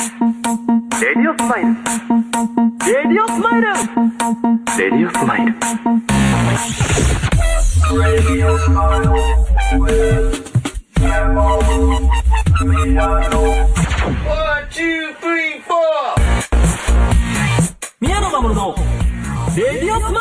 レディオスマイル。レディオスマイル。レディオスマイル。 宮野真守のレディオスマイル。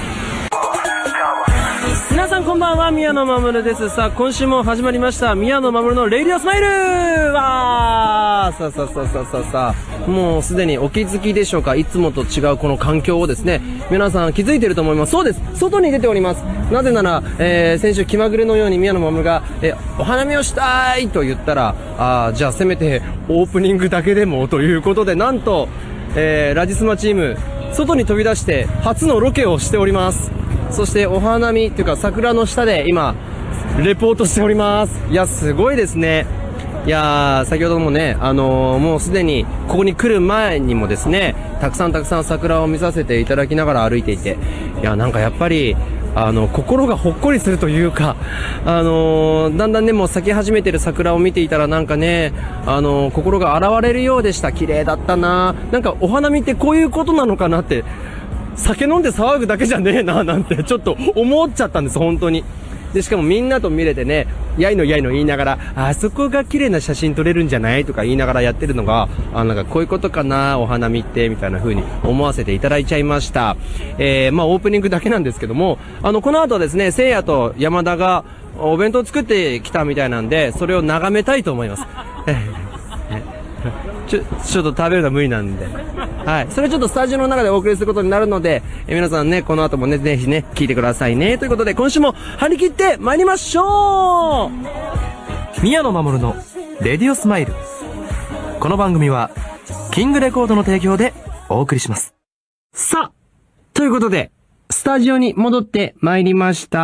皆さんこんばんは、宮野真守です。さあ今週も始まりました宮野真守のレディオスマイルわー、さあもうすでにお気づきでしょうか。いつもと違うこの環境をですね、皆さん気づいていると思います。そうです、外に出ております。なぜなら、先週気まぐれのように宮野真守が、お花見をしたいと言ったら、じゃあせめてオープニングだけでもということで、なんと、ラジスマチーム外に飛び出して初のロケをしております。そしてお花見というか桜の下で今レポートしております。いやすごいですね。いやー、先ほどもね、もうすでにここに来る前にもですね、たくさん桜を見させていただきながら歩いていて、いやなんかやっぱり心がほっこりするというか、だんだんね、もう咲き始めてる桜を見ていたらなんかね、心が洗われるようでした。綺麗だったな。なんかお花見ってこういうことなのかなって、酒飲んで騒ぐだけじゃねえななんてちょっと思っちゃったんです、本当に。でしかもみんなと見れてね、やいの言いながら、あそこが綺麗な写真撮れるんじゃないとか言いながらやってるのが、なんかこういうことかな、お花見ってみたいな風に思わせていただいちゃいました。オープニングだけなんですけども、この後ですね、せいやと山田がお弁当作ってきたみたいなんで、それを眺めたいと思います。ちょっと食べるのは無理なんで、はい、それちょっとスタジオの中でお送りすることになるので、皆さんね、この後もね、ぜひね、聞いてくださいね。ということで、今週も張り切って参りましょう。 宮野真守のレディオスマイル。この番組はキングレコードの提供でお送りします。 さあ、ということで、スタジオに戻って参りました。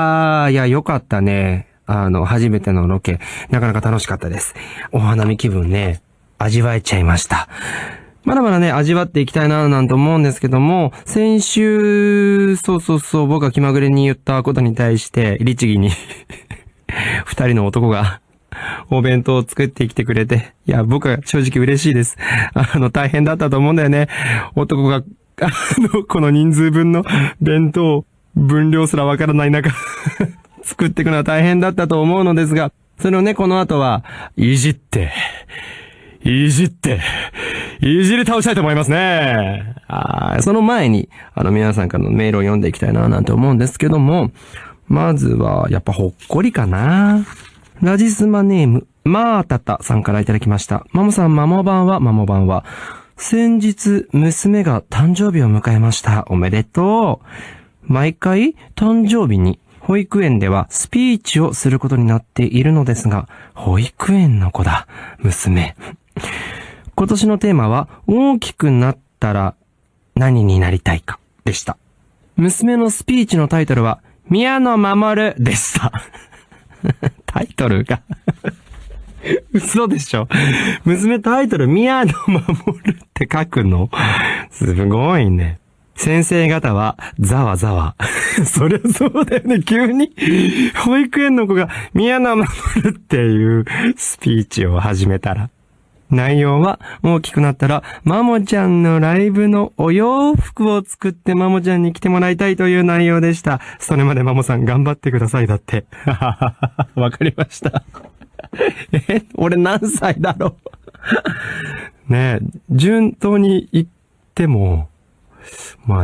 いや、よかったね。初めてのロケ、なかなか楽しかったです。お花見気分ね、味わえちゃいました。まだまだね、味わっていきたいななんて思うんですけども、先週、僕が気まぐれに言ったことに対して、律儀に、二人の男が、お弁当を作ってきてくれて、いや、僕は正直嬉しいです。大変だったと思うんだよね。男が、この人数分の弁当、分量すらわからない中、作っていくのは大変だったと思うのですが、それをね、この後は、いじり倒したいと思いますね。その前に、皆さんからのメールを読んでいきたいななんて思うんですけども、まずは、やっぱほっこりかな。ラジスマネーム、まーたたさんからいただきました。マモさん、マモ版は。先日、娘が誕生日を迎えました。おめでとう。毎回、誕生日に、保育園ではスピーチをすることになっているのですが、保育園の子だ、娘。今年のテーマは、大きくなったら何になりたいかでした。娘のスピーチのタイトルは、宮野真守でした。タイトルが嘘でしょ。娘タイトル宮野真守って書くのすごいね。先生方はざわざわ。そりゃそうだよね。急に保育園の子が宮野真守っていうスピーチを始めたら。内容は大きくなったらマモちゃんのライブのお洋服を作ってマモちゃんに着てもらいたいという内容でした。それまでマモさん頑張ってくださいだって。わかりました。俺何歳だろう。ねえ、順当に言っても、まあ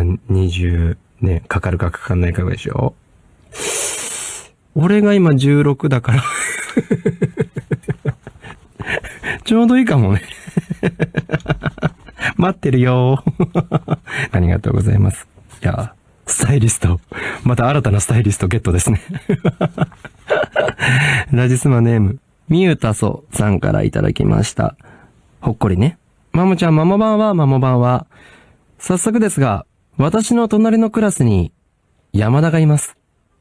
20ね、かかるかかかんないかでしょ。俺が今16だから。ちょうどいいかもね。待ってるよ。ありがとうございます。いや、スタイリスト。また新たなスタイリストゲットですね。ラジスマネーム、みゆたそさんからいただきました。ほっこりね。マモちゃん、マモ版は。早速ですが、私の隣のクラスに山田がいます。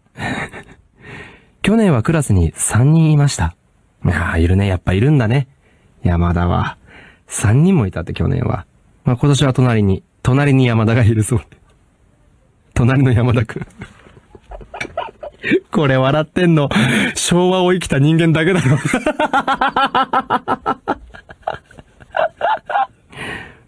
去年はクラスに3人いました。いるね。やっぱいるんだね。山田は。3人もいたって去年は。今年は隣に山田がいるそう。隣の山田くん。これ笑ってんの、昭和を生きた人間だけだろ。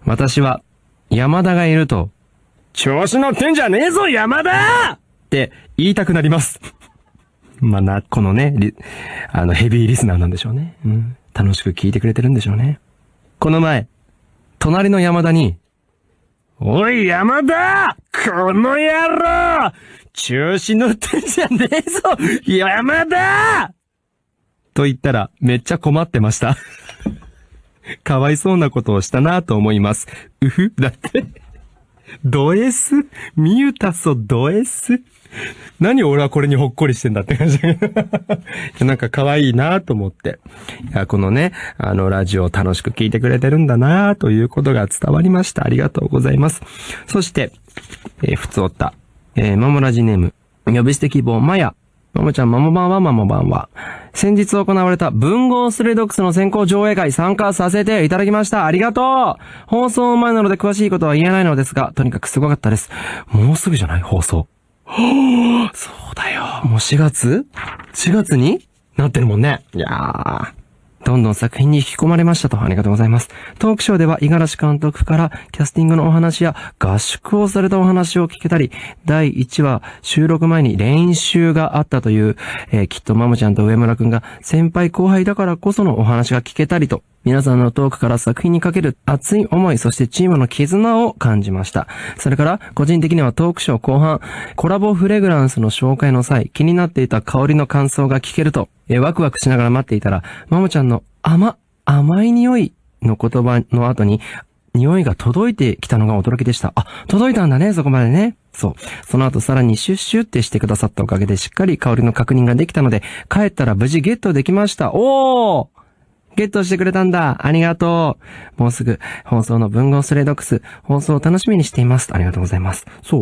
私は山田がいると、調子乗ってんじゃねえぞ山田って言いたくなります。まあこのね、ヘビーリスナーなんでしょうね。楽しく聞いてくれてるんでしょうね。この前、隣の山田に、おい山田この野郎調子乗ってんじゃねえぞ山田と言ったらめっちゃ困ってました。かわいそうなことをしたなと思います。だって。ド S? ミュータソド S? 何俺はこれにほっこりしてんだって感じ。なんか可愛いなと思って。いや、このね、ラジオを楽しく聞いてくれてるんだなということが伝わりました。ありがとうございます。そして、ふつおった。マモラジネーム、呼び捨て希望、マヤ。マモちゃん、マモバンはマモバンは。先日行われた文豪スレドックスの先行上映会参加させていただきました。ありがとう。放送前なので詳しいことは言えないのですが、とにかくすごかったです。もうすぐじゃない放送。そうだよ。もう4月になってるもんね。いやー。どんどん作品に引き込まれましたと。ありがとうございます。トークショーでは五十嵐監督からキャスティングのお話や合宿をされたお話を聞けたり、第1話収録前に練習があったという、きっとマムちゃんと上村くんが先輩後輩だからこそのお話が聞けたりと、皆さんのトークから作品にかける熱い思い、そしてチームの絆を感じました。それから個人的にはトークショー後半、コラボフレグランスの紹介の際、気になっていた香りの感想が聞けると、ワクワクしながら待っていたら、マモちゃんの甘い匂いの言葉の後に、匂いが届いてきたのが驚きでした。届いたんだね、そこまでね。そう。その後さらにシュッシュってしてくださったおかげでしっかり香りの確認ができたので、帰ったら無事ゲットできました。ゲットしてくれたんだ。ありがとう。もうすぐ放送の文豪スレドックス放送を楽しみにしています。ありがとうございます。そう。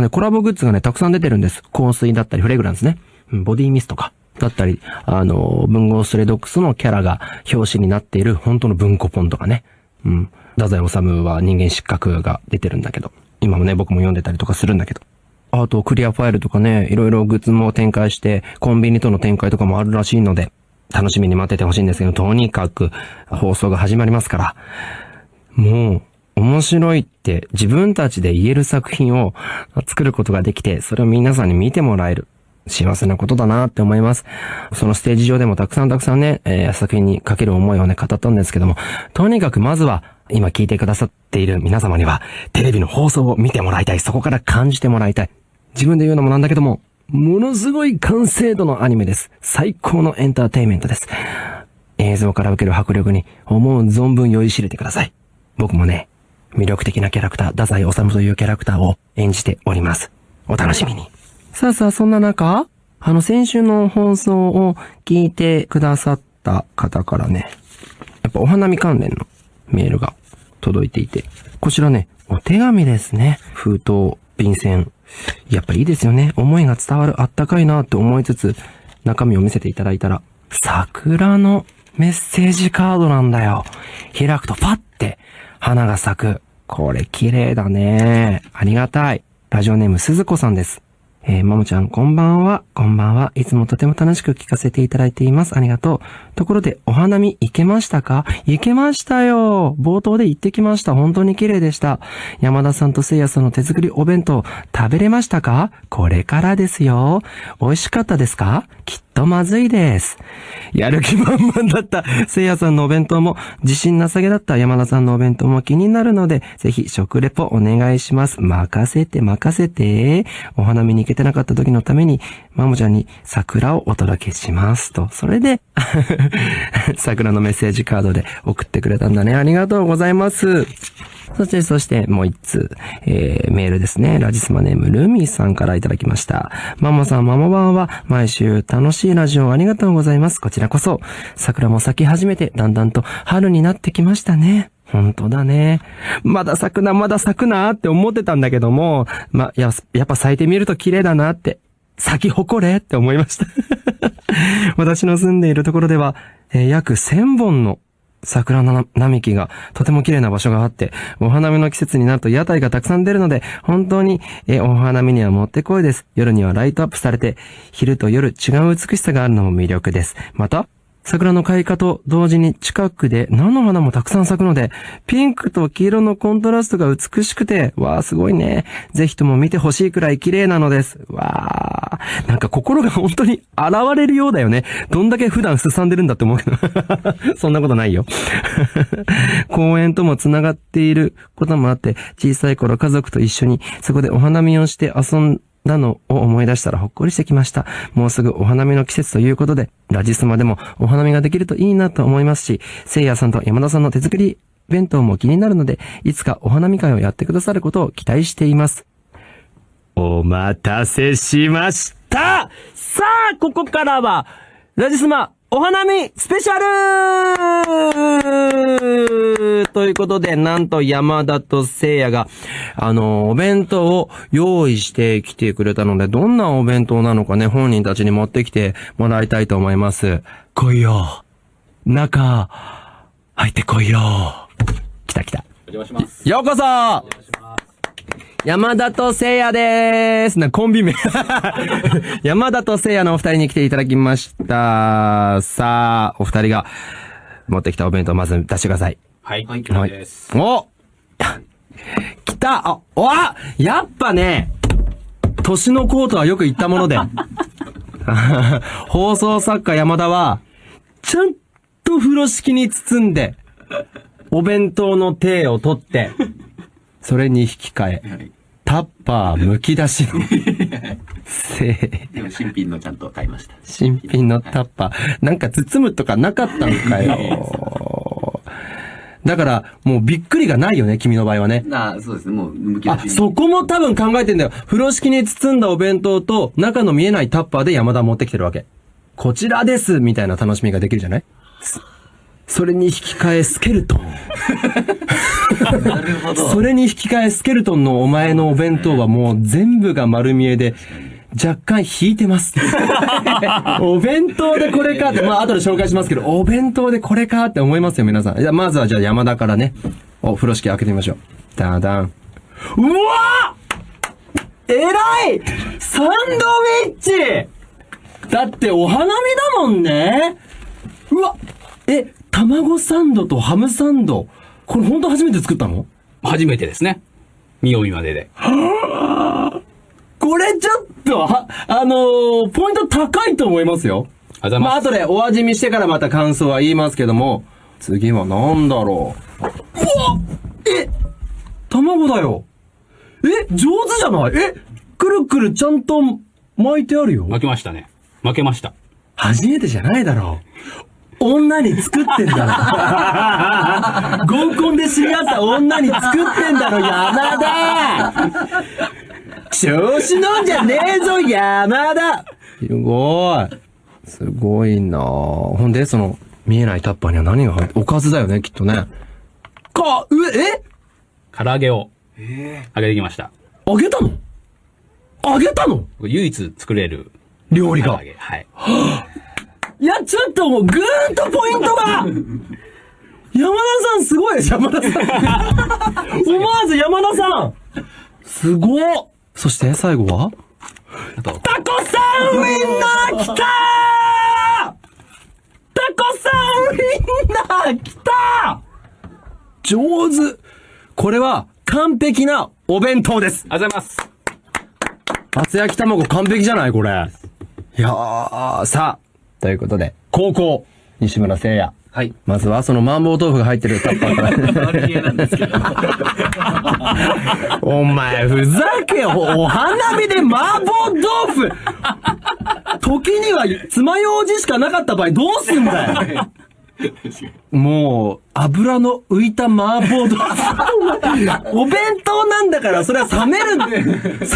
コラボグッズがね、たくさん出てるんです。香水だったりフレグランスね。ボディミストか。だったり、文豪スレドックスのキャラが表紙になっている本当の文庫本とかね。太宰治は人間失格が出てるんだけど。今もね、僕も読んでたりとかするんだけど。あと、クリアファイルとかね、いろいろグッズも展開して、コンビニとの展開とかもあるらしいので、楽しみに待っててほしいんですけど、とにかく放送が始まりますから、もう、面白いって自分たちで言える作品を作ることができて、それを皆さんに見てもらえる。幸せなことだなって思います。そのステージ上でもたくさんね、作品にかける思いをね、語ったんですけども、とにかくまずは、今聞いてくださっている皆様には、テレビの放送を見てもらいたい。そこから感じてもらいたい。自分で言うのもなんだけども、ものすごい完成度のアニメです。最高のエンターテインメントです。映像から受ける迫力に思う存分酔いしれてください。僕もね、魅力的なキャラクター、太宰治というキャラクターを演じております。お楽しみに。さあ、そんな中、先週の放送を聞いてくださった方からね、やっぱお花見関連のメールが届いていて、こちらね、お手紙ですね。封筒、便箋。やっぱいいですよね。思いが伝わる、あったかいなって思いつつ、中身を見せていただいたら、桜のメッセージカードなんだよ。開くとパッて花が咲く。これ綺麗だね。ありがたい。ラジオネーム鈴子さんです。マモちゃんこんばんは。こんばんは。いつもとても楽しく聞かせていただいています。ありがとう。ところでお花見行けましたか？行けましたよ。冒頭で行ってきました。本当に綺麗でした。山田さんとせいやさんの手作りお弁当食べれましたか？これからですよ。美味しかったですか？きっとまずいです。やる気満々だったせいやさんのお弁当も、自信なさげだった山田さんのお弁当も気になるので、ぜひ食レポお願いします。任せて。お花見に行けてなかった時のために、マモちゃんに桜をお届けしますと。それで、桜のメッセージカードで送ってくれたんだね。ありがとうございます。そして、もう一通、メールですね。ラジスマネームルミーさんからいただきました。マモさん、マモバンは、毎週楽しいラジオありがとうございます。こちらこそ、桜も咲き始めて、だんだんと春になってきましたね。本当だね。まだ咲くなって思ってたんだけども、やっぱ咲いてみると綺麗だなって、咲き誇れって思いました。私の住んでいるところでは、約1000本の桜の並木がとても綺麗な場所があって、お花見の季節になると屋台がたくさん出るので、本当にお花見にはもってこいです。夜にはライトアップされて、昼と夜違う美しさがあるのも魅力です。また、 桜の開花と同時に近くで菜の花もたくさん咲くので、ピンクと黄色のコントラストが美しくて、わーすごいね。ぜひとも見てほしいくらい綺麗なのです。わー。なんか心が本当に現れるようだよね。どんだけ普段すさんでるんだって思うけど。そんなことないよ。公園ともつながっていることもあって、小さい頃家族と一緒にそこでお花見をして遊んなのを思い出したらほっこりしてきました。もうすぐお花見の季節ということで、ラジスマでもお花見ができるといいなと思いますし、せいやさんと山田さんの手作り弁当も気になるので、いつかお花見会をやってくださることを期待しています。お待たせしました。さあ、ここからは、ラジスマお花見スペシャルということで、なんと山田とせいやが、お弁当を用意してきてくれたので、どんなお弁当なのかね、本人たちに持ってきてもらいたいと思います。来いよ。中、入ってこいよ。来た来た。 お邪魔します。 ようこそ山田とせいやでーす。コンビ名。山田とせいやのお二人に来ていただきました。さあ、お二人が持ってきたお弁当まず出してください。 はい、はい、です。 お来たやっぱね、年のコートはよく言ったもので。放送作家山田は、ちゃんと風呂敷に包んで、お弁当の体を取って、それに引き換え、タッパー剥き出しの。 でも新品のちゃんと買いました。 新品のタッパー。なんか包むとかなかったんかよ。だから、もうびっくりがないよね、君の場合はね。 そうですね、もう剥き出しに。 そこも多分考えてんだよ。風呂敷に包んだお弁当と、中の見えないタッパーで山田持ってきてるわけ。こちらですみたいな楽しみができるじゃない？それに引き換えスケルトン。 なるほど。 それに引き換えスケルトンのお前のお弁当はもう全部が丸見えで、若干引いてます。お弁当でこれかって、後で紹介しますけど、お弁当でこれかって思いますよ、皆さん。まずはじゃあ山田からね、風呂敷開けてみましょう。ダダン。うわー！えらい！サンドウィッチ！だってお花見だもんね。うわ！卵サンドとハムサンド。これほんと初めて作ったの？ 初めてですね。見よう見までで。 これちょっと、ポイント高いと思いますよ。後でお味見してからまた感想は言いますけども、次はなんだろう。うわ！卵だよ。上手じゃない？くるくるちゃんと巻いてあるよ。 巻きましたね。巻けました。 初めてじゃないだろう。女に作ってんだろ。合コンで知り合った女に作ってんだろ、山田。調子乗んじゃねえぞ、山田。すごいなぁ。ほんで、その、見えないタッパーには何が入って、おかずだよね、きっとね。 唐揚げを、揚げてきました。 揚げたの？ 唯一作れる。 料理が。 はい。 いや、ちょっともう、ぐーんとポイントが山田さんすごいです、山田さん。思わず山田さんすごっ。そして、最後はタコさんウインナー来たー！タコさんウインナー来たー！上手。これは、完璧なお弁当です。 ありがとうございます。 厚焼き卵完璧じゃないこれ。いやー、さあ。ということで、高校、西村聖也。 はい。 まずはその麻婆豆腐が入ってるタッパーから。 悪気なんですけど。 お前、ふざけよ。お花見で麻婆豆腐時には爪楊枝しかなかった場合どうすんだよ。もう、油の浮いた麻婆豆腐。お弁当なんだから、それは冷めるんで。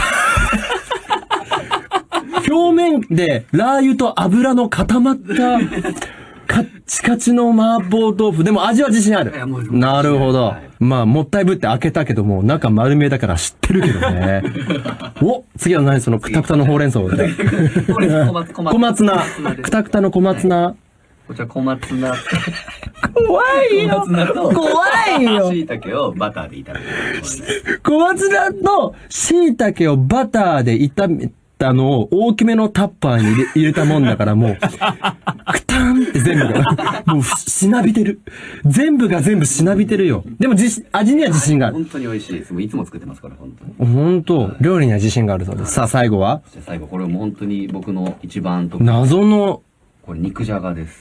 表面でラー油と油の固まったカッチカチの麻婆豆腐。でも味は自信ある。なるほど。もったいぶって開けたけども、中丸見えだから知ってるけどね。次は何そのクタクタのほうれん草で。小松菜。クタクタの小松菜。 こちら小松菜。 怖いよ。 小松菜と、 怖いよ。 椎茸をバターで炒めて。 小松菜と椎茸をバターで炒めたのを大きめのタッパーに入れたもんだからもう、くたんって全部が、もうしなびてる。全部が全部しなびてるよ。でも味には自信がある。 本当に美味しいです。もういつも作ってますから、本当に。 本当料理には自信があるそうです。さあ、最後はじゃあ最後、これも本当に僕の一番得意。 謎の、 これ肉じゃがです。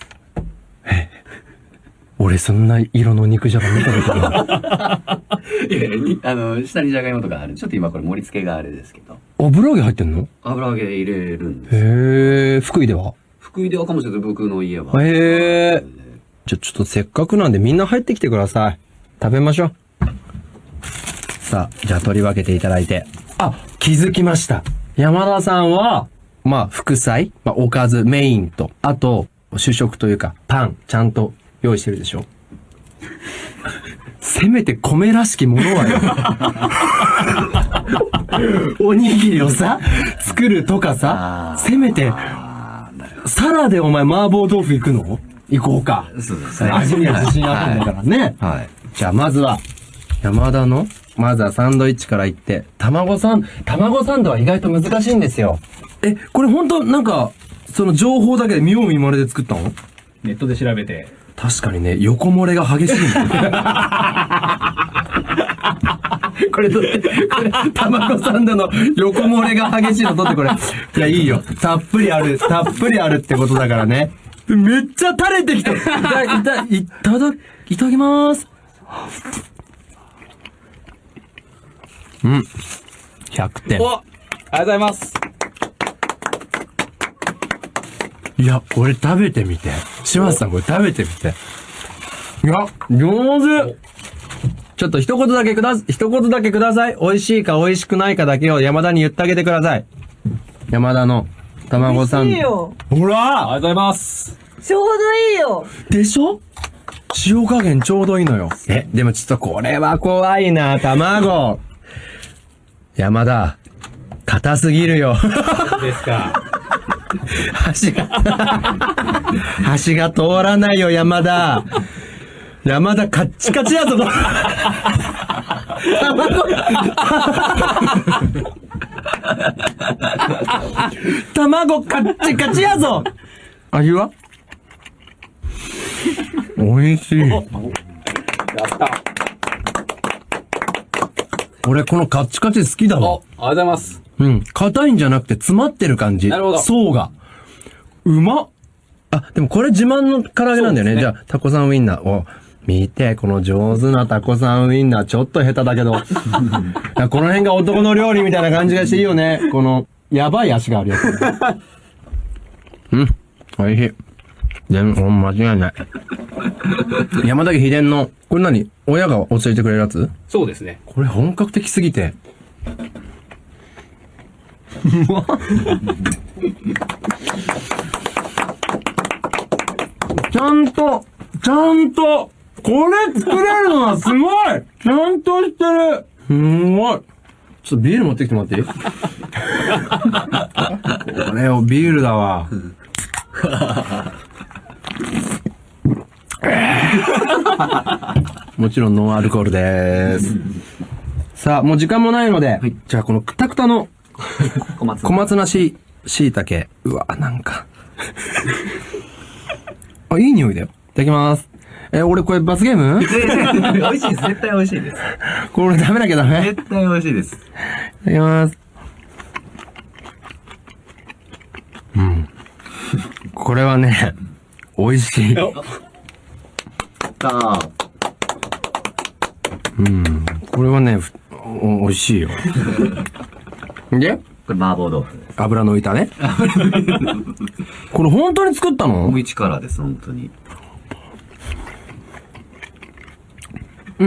俺そんな色の肉じゃが見たことない。 いや、下にじゃがいもとかある。ちょっと今これ盛り付けがあれですけど。 油揚げ入ってんの？ 油揚げ入れるんです。 へえ、福井では？ 福井ではかもしれない。僕の家は。 へえ。ちょっとせっかくなんでみんな入ってきてください。食べましょう。さあ、じゃあ取り分けていただいて。あ、気づきました。山田さんは、まあ、副菜、まあ、おかず、メインと、あと、主食というか、パン、ちゃんと用意してるでしょ。せめて米らしきものはよ。おにぎりをさ、作るとかさ、せめて、サラでお前麻婆豆腐行くの？行こうか。 そうですね。 味には自信あるんだからね。 はい。 じゃあまずは、山田の、まずはサンドイッチからいって、卵サンドは意外と難しいんですよ。これほんとなんか、その情報だけで見よう見まねで作ったの？ ネットで調べて。 確かにね、横漏れが激しいんだよ。これ、卵サンドの横漏れが激しいの撮ってこれ。いや、いいよ。たっぷりあるってことだからね。めっちゃ垂れてきた。いただきまーす。うん。100点。 お、ありがとうございます。 いや、これ食べてみて。島津さんこれ食べてみて。いや、上手。ちょっと一言だけください。美味しいか美味しくないかだけを山田に言ってあげてください。山田の卵サンド。 美味しいよ。 ほらありがとうございます。 ちょうどいいよ。 でしょ？塩加減ちょうどいいのよ。でもちょっとこれは怖いな、卵。山田、硬すぎるよ。 ですか。 箸が通らないよ、山田。山田カッチカチやぞ。卵カッチカチやぞ。味は？美味しい。 やった。 俺このカッチカチ好きだわ。 お、ありがとうございます。 うん。硬いんじゃなくて詰まってる感じ。 なるほど。 層が。うまっ。あ、でもこれ自慢の唐揚げなんだよね。じゃあ、タコさんウインナーを。見て、この上手なタコさんウインナー、ちょっと下手だけど。この辺が男の料理みたいな感じがしていいよね。この、やばい足があるやつ。うん。美味しい。全然、間違いない。山崎秘伝の、これ何？親が教えてくれるやつ？ そうですね。 これ本格的すぎて。ちゃんと、これ作れるのはすごい！ちゃんとしてる！すごい！ちょっとビール持ってきてもらっていい？これをビールだわ。もちろんノンアルコールです。さあ、もう時間もないので、じゃあこのくたくたの小松菜しいたけ。うわ、なんか。あ、いい匂いだよ。いただきます。俺これ罰ゲーム？ 美味しいです。絶対美味しいです。 これ食べなきゃダメ？ 絶対美味しいです。 いただきます。うん。これはね、美味しい。うん。これはね、美味しいよ。で？ これ麻婆豆腐です。 油の浮いたね。これ本当に作ったの？ 僕一からです、本当に。 うん。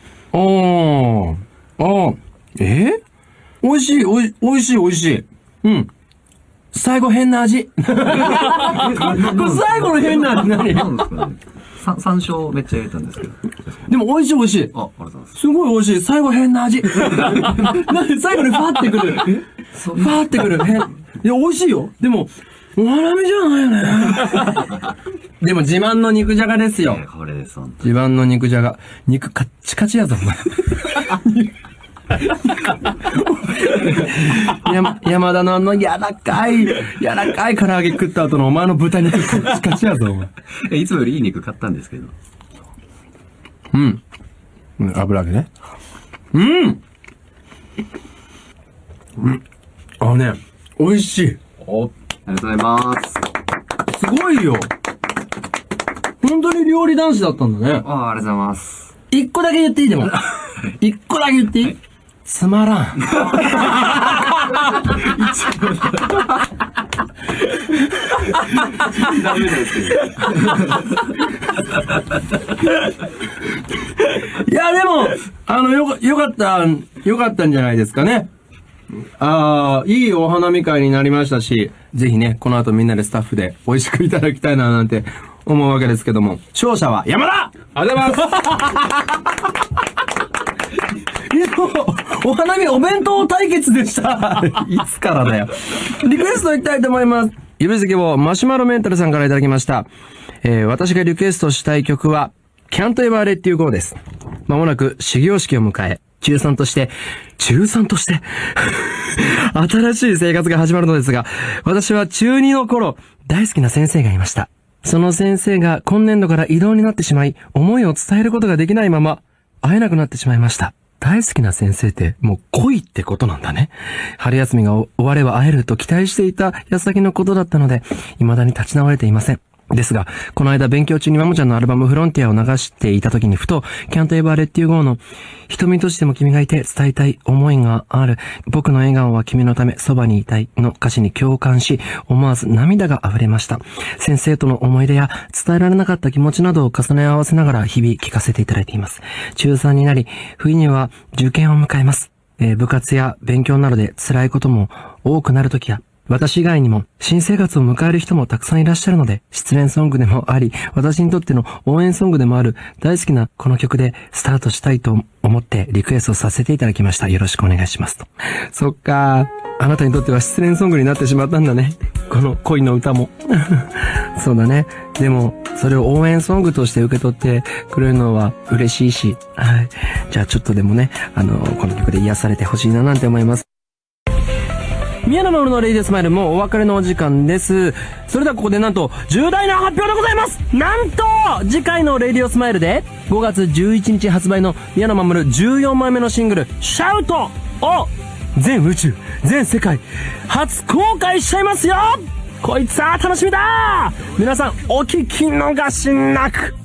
美味しい、美味しい。うん。最後変な味。これ最後の変な味何？ なんですかね。山椒めっちゃ入れたんですけど。 でも美味しい。 あ、ありがとうございます。 すごい美味しい。最後変な味。なんで最後にファってくる。ファってくる。変。いや、美味しいよ。でも、お花見じゃないよね。でも自慢の肉じゃがですよ。 これです、本当自慢の肉じゃが。肉カッチカチやぞ、お前。 山田の柔らかい唐揚げ食った後のお前の豚肉カチカチやぞ、お前。 いつもよりいい肉買ったんですけど。 油揚げね。美味しい。 お、 ありがとうございます。 すごいよ。本当に料理男子だったんだね。 ありがとうございます。 一個だけ言っていいでも。一個だけ言っていい？つまらん。 ダメですけど。 いや、でも、よかったんじゃないですかね。いいお花見会になりましたし、ぜひね、この後みんなでスタッフで美味しくいただきたいななんて思うわけですけども、勝者は山田！ ありがとうございます。 お花見お弁当対決でした。いつからだよ。リクエストいきたいと思います。指付けをマシュマロメンタルさんからいただきました。私がリクエストしたい曲は、Can't Ever Let You Go です。まもなく始業式を迎え、中3として、新しい生活が始まるのですが、私は中2の頃、大好きな先生がいました。その先生が今年度から異動になってしまい、思いを伝えることができないまま、会えなくなってしまいました。大好きな先生ってもう恋ってことなんだね。春休みが終われば会えると期待していた矢先のことだったので、未だに立ち直れていません。ですが、この間勉強中にマモちゃんのアルバムフロンティアを流していた時にふと、Can't Ever Let You Go の瞳としても君がいて伝えたい思いがある。僕の笑顔は君のためそばにいたいの歌詞に共感し、思わず涙が溢れました。先生との思い出や伝えられなかった気持ちなどを重ね合わせながら日々聞かせていただいています。中3になり、冬には受験を迎えます。部活や勉強などで辛いことも多くなる時や、私以外にも新生活を迎える人もたくさんいらっしゃるので、失恋ソングでもあり、私にとっての応援ソングでもある大好きなこの曲でスタートしたいと思ってリクエストさせていただきました。よろしくお願いしますと。そっか、あなたにとっては失恋ソングになってしまったんだね。この恋の歌も。そうだね。でも、それを応援ソングとして受け取ってくれるのは嬉しいし、はい。じゃあちょっとでもね、この曲で癒されてほしいななんて思います。宮野真守のレイディオスマイルもお別れのお時間です。それではここでなんと重大な発表でございます。なんと次回のレイディオスマイルで5月11日発売の宮野真守14枚目のシングルシャウトを全宇宙全世界初公開しちゃいますよ。こいつは楽しみだ。皆さんお聞き逃しなく。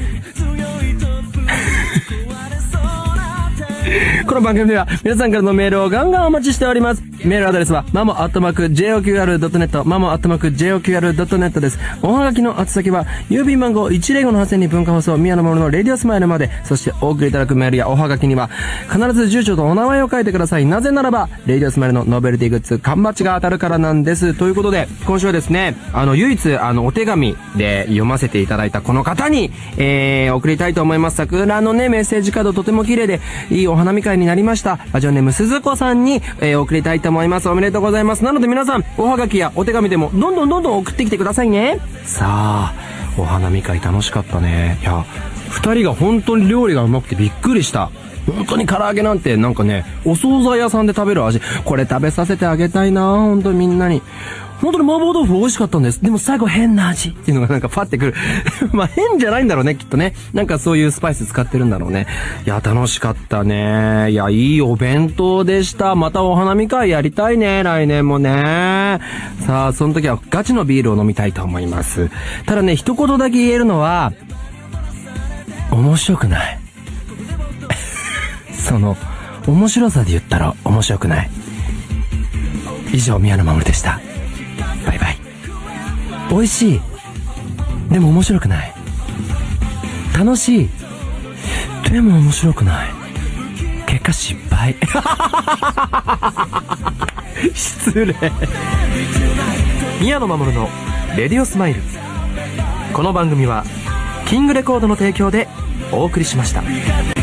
この番組では皆さんからのメールをガンガンお待ちしております。メールアドレスはmamo@joqr.net mamo@joqr.net です。おはがきの宛先は郵便番号 105-8000 に文化放送宮野真守のレディオスマイルまで。そしてお送りいただくメールやおはがきには必ず住所とお名前を書いてください。なぜならばレディオスマイルのノベルティグッズ缶バッジが当たるからなんです。ということで今週はですね、唯一お手紙で読ませていただいたこの方に、送りたいと思います。桜のねメッセージカードとても綺麗でいいお花見会になりました。ラジオネーム鈴子さんに、送りたいと思います。おめでとうございます。なので皆さんおはがきやお手紙でもどんどん送ってきてくださいね。さあお花見会楽しかったね。いや二人が本当に料理がうまくてびっくりした。本当に唐揚げなんてなんかねお惣菜屋さんで食べる味、これ食べさせてあげたいな。本当にみんなに本当に麻婆豆腐美味しかったんです。でも最後変な味っていうのがなんかパッてくるまあ変じゃないんだろうねきっとね。なんかそういうスパイス使ってるんだろうね。いや楽しかったね。いやいいお弁当でした。またお花見会やりたいね来年もね。さあその時はガチのビールを飲みたいと思います。ただね一言だけ言えるのは面白くないその面白さで言ったら面白くない。以上宮野真守でした。バイバイ。美味しいでも面白くない。楽しいでも面白くない。結果失敗失礼。 宮野真守のレディオスマイル。この番組はキングレコードの提供でお送りしました。